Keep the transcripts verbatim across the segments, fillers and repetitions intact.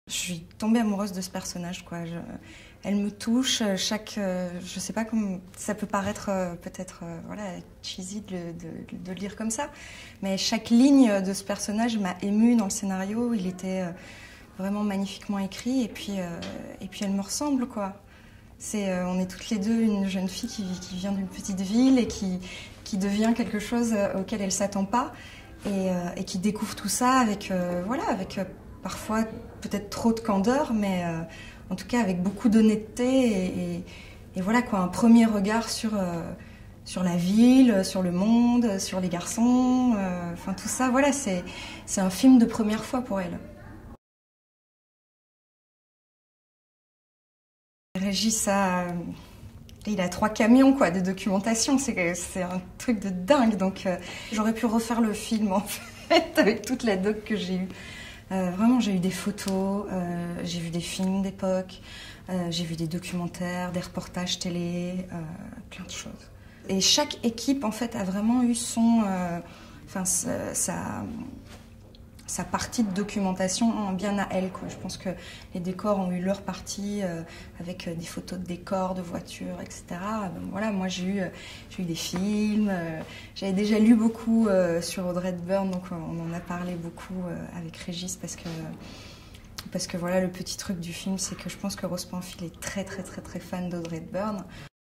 Je suis tombée amoureuse de ce personnage, quoi. Je, elle me touche, chaque, euh, je sais pas comment, ça peut paraître euh, peut-être euh, voilà, cheesy de, de, de le dire comme ça, mais chaque ligne de ce personnage m'a émue dans le scénario. Il était euh, vraiment magnifiquement écrit, et puis, euh, et puis elle me ressemble, quoi. C'est, euh, on est toutes les deux une jeune fille qui, qui vient d'une petite ville et qui, qui devient quelque chose auquel elle s'attend pas, et, euh, et qui découvre tout ça avec, euh, voilà, avec euh, parfois peut-être trop de candeur, mais euh, en tout cas avec beaucoup d'honnêteté et, et, et voilà quoi, un premier regard sur, euh, sur la ville, sur le monde, sur les garçons, euh, enfin tout ça, voilà, c'est, c'est un film de première fois pour elle. Régis a, il a trois camions quoi, de documentation, c'est, c'est un truc de dingue, donc euh, j'aurais pu refaire le film en fait avec toute la doc que j'ai eue. Euh, vraiment, j'ai eu des photos, euh, j'ai vu des films d'époque, euh, j'ai vu des documentaires, des reportages télé, euh, plein de choses. Et chaque équipe, en fait, a vraiment eu son, euh, enfin, sa, sa, sa partie de documentation bien à elle, quoi. Je pense que les décors ont eu leur partie euh, avec des photos de décors, de voitures, et cetera. Donc, voilà, moi j'ai eu, j'ai eu des films, euh, j'avais déjà lu beaucoup euh, sur Audrey Hepburn, donc on en a parlé beaucoup euh, avec Régis parce que, parce que voilà, le petit truc du film, c'est que je pense que Rose Pamphil est très très très très fan d'Audrey Hepburn.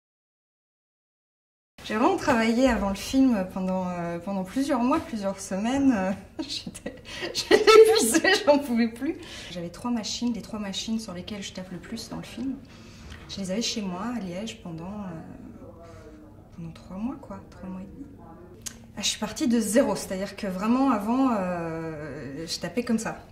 J'ai vraiment travaillé avant le film pendant, euh, pendant plusieurs mois, plusieurs semaines. Euh, j'étais, j'étais épuisée, j'en pouvais plus. J'avais trois machines, les trois machines sur lesquelles je tape le plus dans le film. Je les avais chez moi, à Liège, pendant, euh, pendant trois mois, quoi, trois mois et demi. Ah, je suis partie de zéro, c'est-à-dire que vraiment, avant, euh, je tapais comme ça.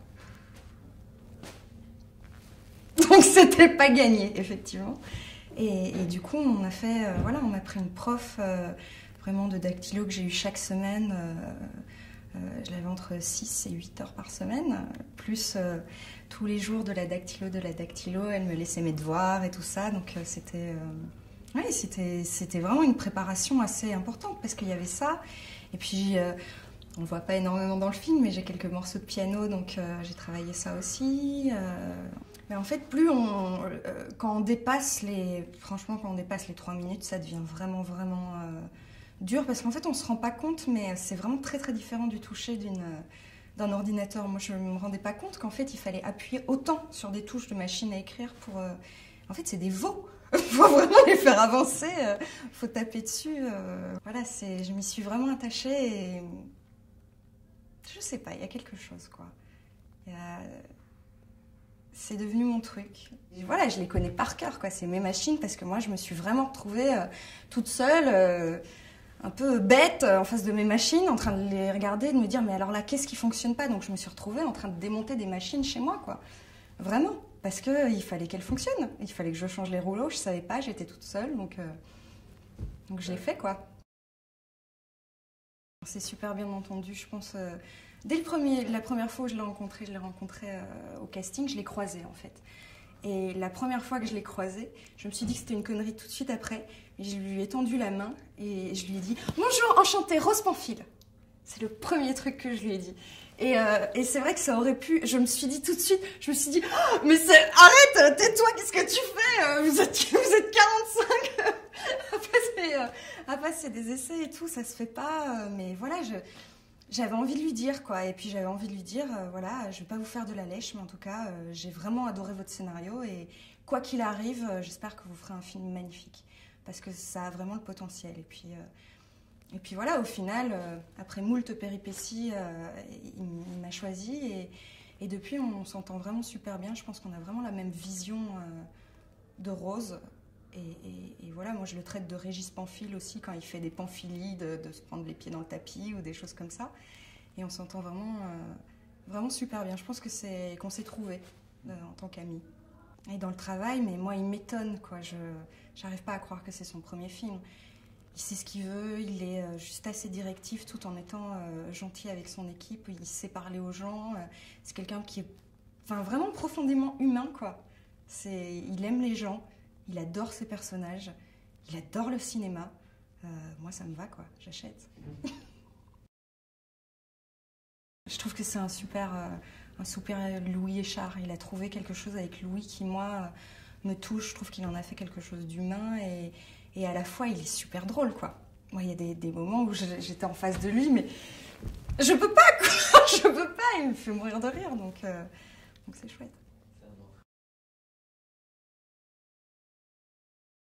Donc c'était pas gagné, effectivement. Et, et du coup, on a fait, euh, voilà, on a pris une prof euh, vraiment de dactylo que j'ai eu chaque semaine. Euh, euh, je l'avais entre six et huit heures par semaine, plus euh, tous les jours de la dactylo, de la dactylo. Elle me laissait mes devoirs et tout ça. Donc euh, c'était, euh, ouais, c'était, c'était vraiment une préparation assez importante parce qu'il y avait ça. Et puis, euh, on ne voit pas énormément dans le film, mais j'ai quelques morceaux de piano, donc euh, j'ai travaillé ça aussi. Euh, Mais en fait, plus on, euh, quand on dépasse les, franchement, quand on dépasse les trois minutes, ça devient vraiment, vraiment euh, dur parce qu'en fait, on se rend pas compte, mais c'est vraiment très, très différent du toucher d'une, d'un ordinateur. Moi, je me rendais pas compte qu'en fait, il fallait appuyer autant sur des touches de machine à écrire pour. Euh, en fait, c'est des veaux. Il faut vraiment les faire avancer. Il euh, faut taper dessus. Euh, voilà, c'est, je m'y suis vraiment attachée et je sais pas, il y a quelque chose, quoi. Il y a. C'est devenu mon truc. Et voilà, je les connais par cœur, quoi. C'est mes machines parce que moi, je me suis vraiment retrouvée euh, toute seule, euh, un peu bête, euh, en face de mes machines, en train de les regarder et de me dire, mais alors là, qu'est-ce qui fonctionne pas? Donc, je me suis retrouvée en train de démonter des machines chez moi, quoi. Vraiment. Parce qu'il euh, fallait qu'elles fonctionnent. Il fallait que je change les rouleaux. Je savais pas, j'étais toute seule. Donc, euh, donc je l'ai fait, quoi. C'est super bien entendu, je pense. Euh, dès le premier, la première fois où je l'ai rencontré, je l'ai rencontré euh, au casting, je l'ai croisé en fait. Et la première fois que je l'ai croisé, je me suis dit que c'était une connerie tout de suite après. Et je lui ai tendu la main et je lui ai dit « Bonjour, enchantée, Rose Pamphil ». C'est le premier truc que je lui ai dit. Et, euh, et c'est vrai que ça aurait pu... Je me suis dit tout de suite, je me suis dit oh, « Mais c'est, arrête, tais-toi, qu'est-ce que tu fais? Vous êtes, vous êtes quarante-cinq !» Après, c'est, euh, après, c'est des essais et tout, ça se fait pas. Euh, mais voilà, je, j'avais envie de lui dire, quoi. Et puis, j'avais envie de lui dire, euh, voilà, je vais pas vous faire de la lèche, mais en tout cas, euh, j'ai vraiment adoré votre scénario. Et quoi qu'il arrive, euh, j'espère que vous ferez un film magnifique. Parce que ça a vraiment le potentiel. Et puis... Euh, Et puis voilà, au final, euh, après moult péripéties, euh, il, il m'a choisi et, et depuis on, on s'entend vraiment super bien. Je pense qu'on a vraiment la même vision euh, de Rose. Et, et, et voilà, moi je le traite de Régis Pamphil aussi quand il fait des pamphilies, de, de se prendre les pieds dans le tapis ou des choses comme ça. Et on s'entend vraiment, euh, vraiment super bien. Je pense que c'est, qu'on s'est trouvés euh, en tant qu'amis. Et dans le travail, mais moi il m'étonne, quoi. Je n'arrive pas à croire que c'est son premier film. Il sait ce qu'il veut, il est juste assez directif tout en étant euh, gentil avec son équipe, il sait parler aux gens, euh, c'est quelqu'un qui est enfin, vraiment profondément humain, quoi. C'est, il aime les gens, il adore ses personnages, il adore le cinéma. Euh, moi ça me va, quoi, j'achète. Je trouve que c'est un super, euh, un super Louis Échard. Il a trouvé quelque chose avec Louis qui, moi, me touche. Je trouve qu'il en a fait quelque chose d'humain et, et à la fois, il est super drôle, quoi. Moi, il y a des, des moments où j'étais en face de lui, mais je peux pas, quoi. Je peux pas. Il me fait mourir de rire, donc euh, donc c'est chouette.